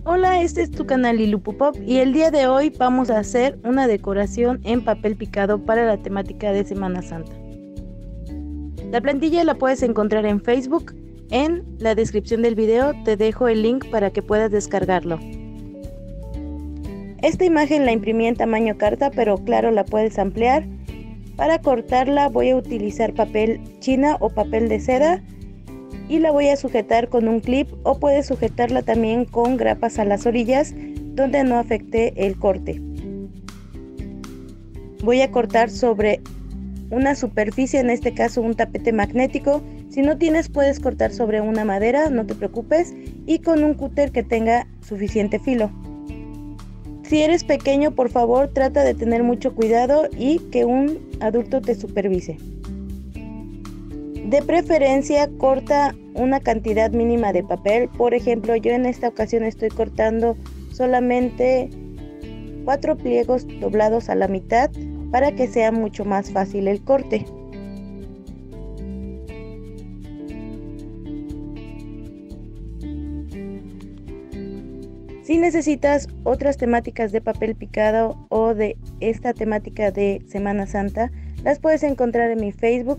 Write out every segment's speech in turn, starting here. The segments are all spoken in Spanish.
Hola, este es tu canal Lilupupop y el día de hoy vamos a hacer una decoración en papel picado para la temática de Semana Santa. La plantilla la puedes encontrar en Facebook. En la descripción del video te dejo el link para que puedas descargarlo. Esta imagen la imprimí en tamaño carta, pero claro, la puedes ampliar. Para cortarla voy a utilizar papel china o papel de seda y la voy a sujetar con un clip, o puedes sujetarla también con grapas a las orillas donde no afecte el corte. Voy a cortar sobre una superficie, en este caso un tapete magnético. Si no tienes, puedes cortar sobre una madera, no te preocupes, y con un cúter que tenga suficiente filo. Si eres pequeño, por favor trata de tener mucho cuidado y que un adulto te supervise. De preferencia corta una cantidad mínima de papel. Por ejemplo, yo en esta ocasión estoy cortando solamente 4 pliegos doblados a la mitad para que sea mucho más fácil el corte. Si necesitas otras temáticas de papel picado o de esta temática de Semana Santa, las puedes encontrar en mi Facebook,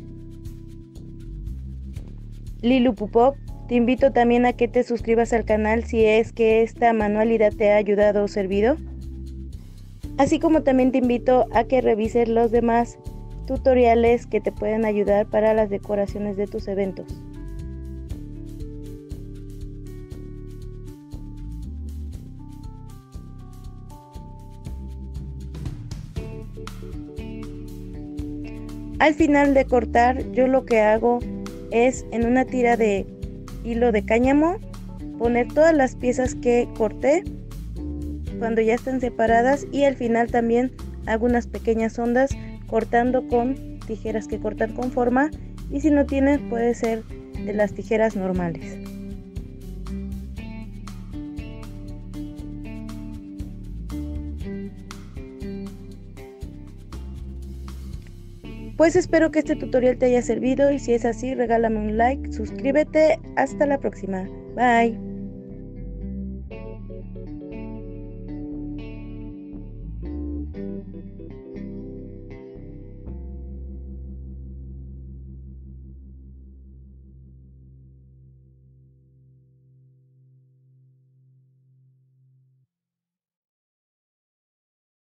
Lilupupop. Te invito también a que te suscribas al canal si es que esta manualidad te ha ayudado o servido. Así como también te invito a que revises los demás tutoriales que te pueden ayudar para las decoraciones de tus eventos. Al final de cortar, yo lo que hago es en una tira de hilo de cáñamo poner todas las piezas que corté cuando ya estén separadas, y al final también hago unas pequeñas ondas cortando con tijeras que cortan con forma, y si no tienes puede ser de las tijeras normales. Pues espero que este tutorial te haya servido, y si es así, regálame un like, suscríbete. Hasta la próxima. Bye.